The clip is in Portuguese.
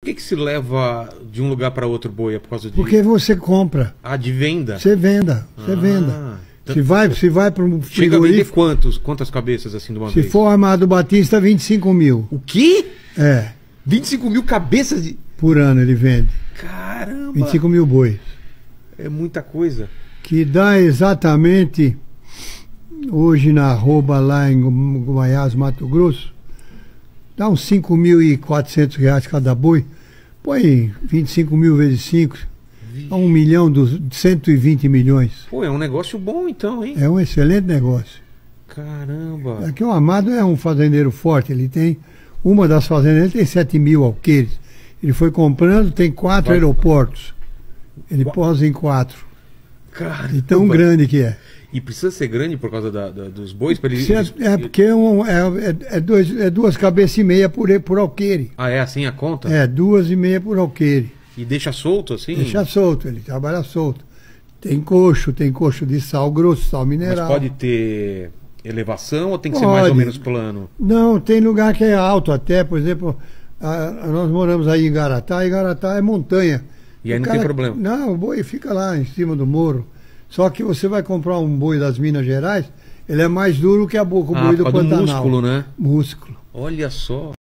Por que se leva de um lugar para outro boi? É por causa de... Porque você compra. Ah, de venda? Você venda. Você venda. Então, se vai para um chega a vender frigorífico... quantas cabeças assim de uma Se vez? for Amado Batista, 25 mil. O quê? É. 25 mil cabeças de... Por ano ele vende. Caramba! 25 mil bois. É muita coisa. Que dá exatamente, hoje na arroba lá em Goiás, Mato Grosso, dá uns 5.400 reais cada boi. Põe 25 mil vezes 5, dá 1 milhão, 120 milhões. Pô, é um negócio bom então, hein? É um excelente negócio. Caramba! É que o Amado é um fazendeiro forte, ele tem, uma das fazendas, ele tem 7 mil alqueires. Ele foi comprando, tem 4 aeroportos. Ele posa em 4. Caramba. De tão grande que é. E precisa ser grande por causa dos bois? Pra ele... Porque é 2 cabeças e meia por alqueire. Ah, é assim a conta? É, 2,5 por alqueire. E deixa solto assim? Deixa solto, ele trabalha solto. Tem coxo de sal grosso, sal mineral. Mas pode ter elevação ou tem que ser mais ou menos plano? Não, tem lugar que é alto até, por exemplo, nós moramos aí em Garatá, e Garatá é montanha. E aí não tem problema? Não, o boi fica lá em cima do morro. Só que você vai comprar um boi das Minas Gerais, ele é mais duro que o boi do Pantanal. Músculo, né? Músculo. Olha só.